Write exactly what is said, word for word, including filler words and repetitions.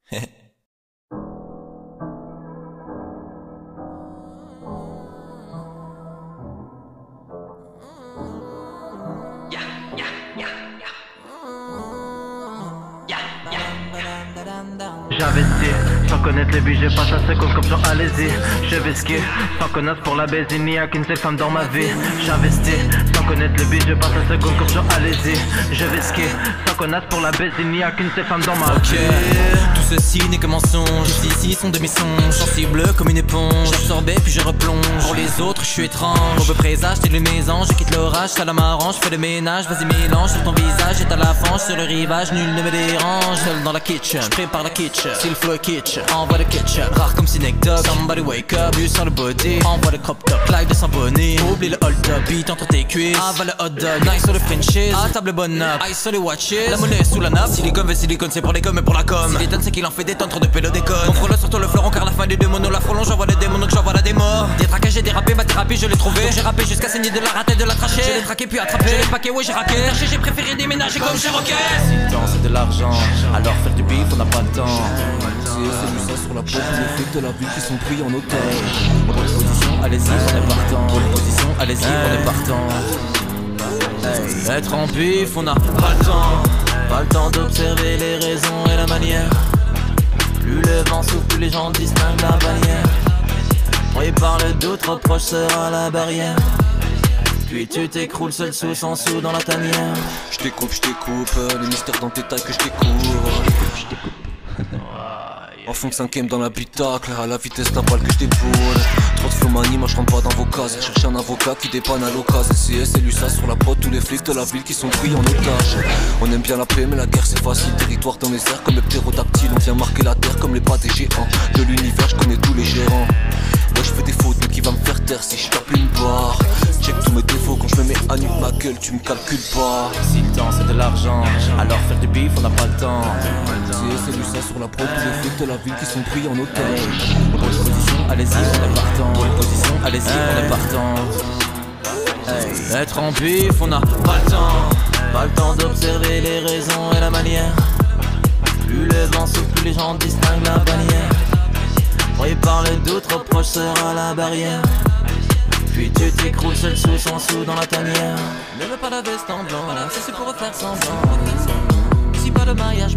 J'investis, sans connaître les budgets, passe à seconde comme sur allez-y. Je vais skier, sans connasse pour la baise, il n'y a qu'une seule femme dans ma vie. J'investis, sans connaître les budgets, passe à seconde comme sur allez-y. Je vais skier, sans connasse pour la baise, il n'y a qu'une seule femme dans ma vie. Ok, tout ceci n'est que mensonge, ici sont de mes songes. Sensible comme une éponge, j'absorbais puis je replonge. Pour les autres je suis étrange, mauvais présage, t'es le mésange. Je quitte l'orage, ça la m'arrange, fais le ménage. Vas-y mélange, sur ton visage est à la fange. Sur le rivage, nul ne me dérange. Seul dans la kitchen, je prépare la kitchen. Si le flow est kitsch, envoie le ketchup. Rare comme Synecdoche, somebody wake up. Vu sur le body, envoie le crop top. Live de s'abonner, oublie le hold up. Beat entre tes cuisses, avale le hot dog. Nice sur le Frenchies, à table bonne up. Ice sur les watches, la monnaie sous la nappe. Silicone, silicone, c'est pour les gommes et pour la com. Si les tonnes, c'est qu'il en fait des tonnes, trop de pélo déconne. Contrôle surtout le fleuron car la fin des deux monos la frôlons. J'envoie les démons donc j'envoie la démo. Des traqués, j'ai dérapé, ma thérapie, je l'ai trouvé. J'ai rappé jusqu'à saigner de la rate et de la trachée. Je l'ai traqué puis attrapé, je l'ai paqué, ouais j'ai raqué. J'ai préféré déménager comme chez Rocket. Si le temps c'est de l'argent, alors faire du bif on n'a pas le temps. C'est du ça sur la peau, tous les flics de la ville qui sont pris en otage. Pole position, allez-y, on est partant. Pole position, allez-y, on est partant. Hey. Être en bif, on n'a pas le temps. Pas le temps d'observer les raisons et la manière. Plus le vent souffle, plus les gens distinguent la bannière. Croyez par le doute, trop proche sera la barrière. Puis tu t'écroules seul sous, sans sous dans la tanière. Je découpe, je découpe, les mystères dans tes tailles que je découvre. En fond de cinquième dans l'habitacle, à la vitesse d'un balle que je déboule. Trop de flow manie, moi je rentre pas dans vos cases. Cherche un avocat qui dépanne à l'occasion. C S et l'U S A sur la prod, tous les flics de la ville qui sont pris en otage. On aime bien la paix mais la guerre c'est facile. Territoire dans les airs comme le ptérodactyle. On vient marquer la terre comme les pas des géants. De l'univers je connais tous les gérants. Ouais je fais des fautes mais qui va me faire taire si je tape une barre. Check tous mes défauts quand je me mets à nu ma gueule, tu me calcules pas. Si le temps c'est de l'argent, alors faire du bif on n'a pas le temps. C S et l'U S A sur la prod, tous les flics de la ville qui sont pris en otage. Pole position, allez-y, on est partant. Pole position, allez-y, on est partant. Hey. Être en bif, on n'a pas le temps. Pas le temps d'observer les raisons et la manière. Plus le vent souffle, plus les gens distinguent la bannière. Croyez par le doute, trop proche sera la barrière. Puis tu t'écroules seul sous, sans sous dans la tanière. Ne mets pas la veste en blanc, ça c'est pour refaire semblant. Si pas de mariage,